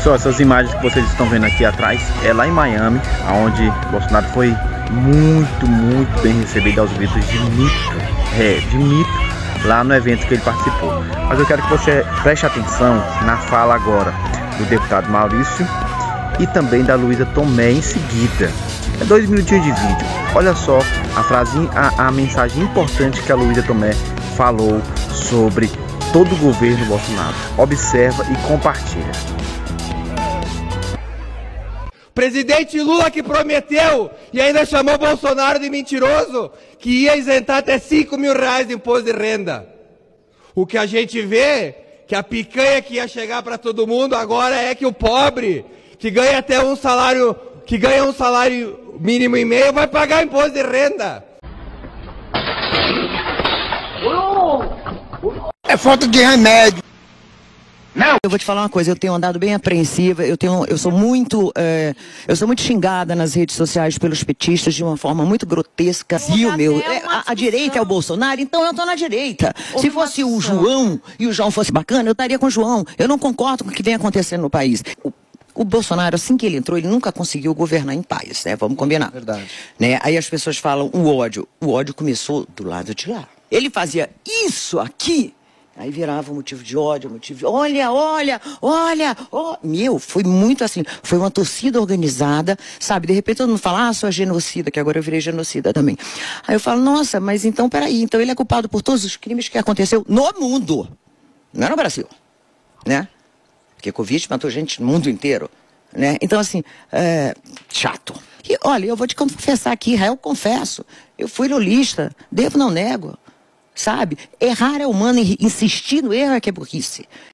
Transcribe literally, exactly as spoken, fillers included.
Pessoal, essas imagens que vocês estão vendo aqui atrás é lá em Miami, onde Bolsonaro foi muito, muito bem recebido aos gritos de mito, é, de mito, lá no evento que ele participou. Mas eu quero que você preste atenção na fala agora do deputado Maurício e também da Luísa Tomé em seguida. É dois minutinhos de vídeo. Olha só a frase, a, a mensagem importante que a Luísa Tomé falou sobre todo o governo Bolsonaro. Observa e compartilha. Presidente Lula que prometeu e ainda chamou Bolsonaro de mentiroso, que ia isentar até cinco mil reais de imposto de renda. O que a gente vê, que a picanha que ia chegar para todo mundo agora é que o pobre, que ganha até um salário, que ganha um salário mínimo e meio, vai pagar imposto de renda. É falta de remédio. Não. Eu vou te falar uma coisa, eu tenho andado bem apreensiva, eu, tenho, eu, sou muito, é, eu sou muito xingada nas redes sociais pelos petistas de uma forma muito grotesca. Viu, meu? É, a, a direita é o Bolsonaro, então eu tô na direita. Se fosse o João e o João fosse bacana, eu estaria com o João. Eu não concordo com o que vem acontecendo no país. O, o Bolsonaro, assim que ele entrou, ele nunca conseguiu governar em paz, né? Vamos combinar. Verdade. Né? Aí as pessoas falam o ódio. O ódio começou do lado de lá. Ele fazia isso aqui. Aí virava um motivo de ódio, um motivo de... Olha, olha, olha, oh. Meu, foi muito assim, foi uma torcida organizada, sabe? De repente todo mundo fala, ah, sou a genocida, que agora eu virei genocida também. Aí eu falo, nossa, mas então, peraí, então ele é culpado por todos os crimes que aconteceu no mundo, não é no Brasil, né? Porque Covid matou gente no mundo inteiro, né? Então, assim, é... chato. E olha, eu vou te confessar aqui, Israel, confesso, eu fui lulista, devo, não nego. Sabe? Errar é humano e insistir no erro é que é burrice.